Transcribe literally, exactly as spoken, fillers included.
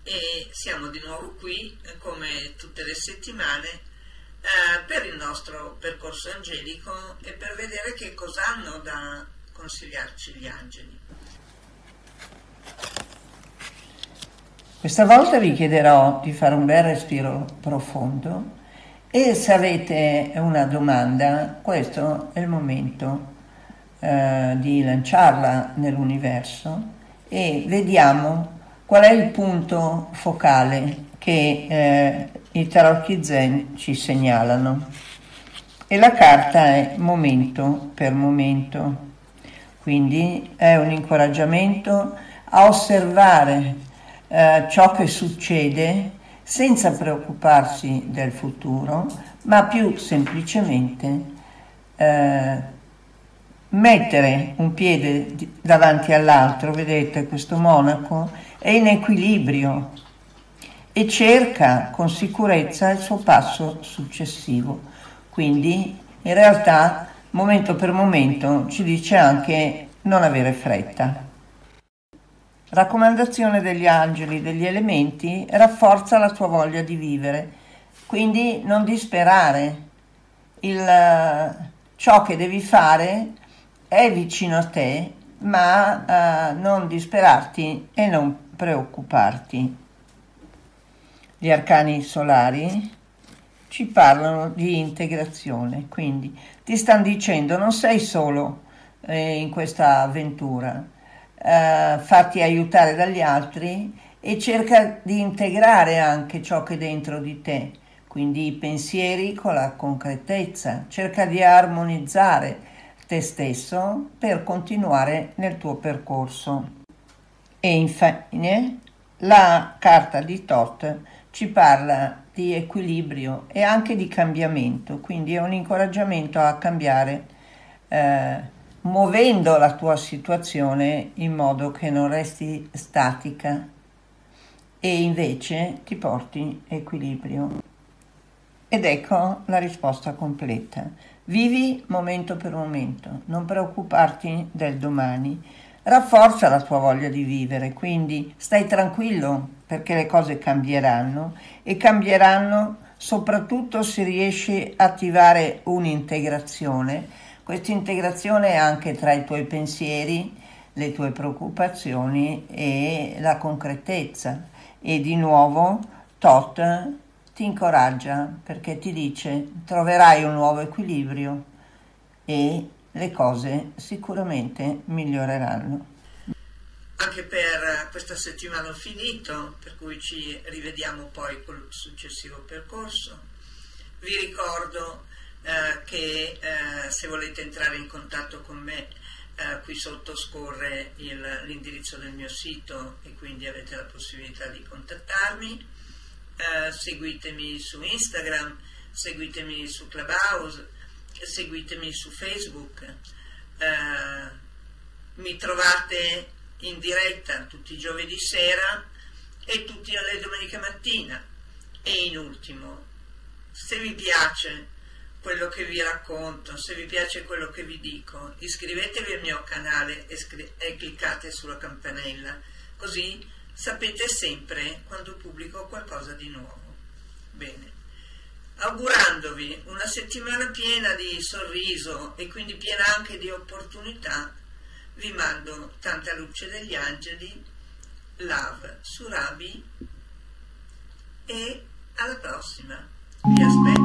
e siamo di nuovo qui come tutte le settimane eh, per il nostro percorso angelico e per vedere che cosa hanno da consigliarci gli angeli. Questa volta vi chiederò di fare un bel respiro profondo e se avete una domanda, questo è il momento eh, di lanciarla nell'universo e vediamo qual è il punto focale che eh, i tarocchi zen ci segnalano. E la carta è momento per momento, quindi è un incoraggiamento a osservare eh, ciò che succede senza preoccuparsi del futuro, ma più semplicemente eh, mettere un piede davanti all'altro. Vedete, questo monaco è in equilibrio e cerca con sicurezza il suo passo successivo. Quindi in realtà momento per momento ci dice anche non avere fretta. Raccomandazione degli angeli, degli elementi: rafforza la tua voglia di vivere, quindi non disperare. Il, ciò che devi fare è vicino a te, ma uh, non disperarti e non preoccuparti. Gli arcani solari ci parlano di integrazione, quindi ti stanno dicendo non sei solo eh, in questa avventura, eh, fatti aiutare dagli altri e cerca di integrare anche ciò che è dentro di te, quindi i pensieri con la concretezza, cerca di armonizzare te stesso per continuare nel tuo percorso. E infine la carta di Thoth ci parla di equilibrio e anche di cambiamento, quindi è un incoraggiamento a cambiare eh, muovendo la tua situazione in modo che non resti statica e invece ti porti equilibrio. Ed ecco la risposta completa. Vivi momento per momento, non preoccuparti del domani, rafforza la tua voglia di vivere, quindi stai tranquillo perché le cose cambieranno e cambieranno soprattutto se riesci a attivare un'integrazione. Questa integrazione è anche tra i tuoi pensieri, le tue preoccupazioni e la concretezza. E di nuovo Thoth ti incoraggia perché ti dice troverai un nuovo equilibrio e le cose sicuramente miglioreranno. Anche per questa settimana ho finito, per cui ci rivediamo poi col successivo percorso. Vi ricordo eh, che eh, se volete entrare in contatto con me, eh, qui sotto scorre il, l'indirizzo del mio sito e quindi avete la possibilità di contattarmi. Eh, seguitemi su Instagram, seguitemi su Clubhouse, seguitemi su Facebook. Eh, mi trovate in diretta tutti i giovedì sera e tutti le domeniche mattina. E in ultimo, se vi piace quello che vi racconto, se vi piace quello che vi dico, iscrivetevi al mio canale e, scri- e cliccate sulla campanella, così sapete sempre quando pubblico qualcosa di nuovo. Bene, augurandovi una settimana piena di sorriso e quindi piena anche di opportunità, vi mando tanta luce degli angeli, love, Surabhi, e alla prossima. Vi aspetto.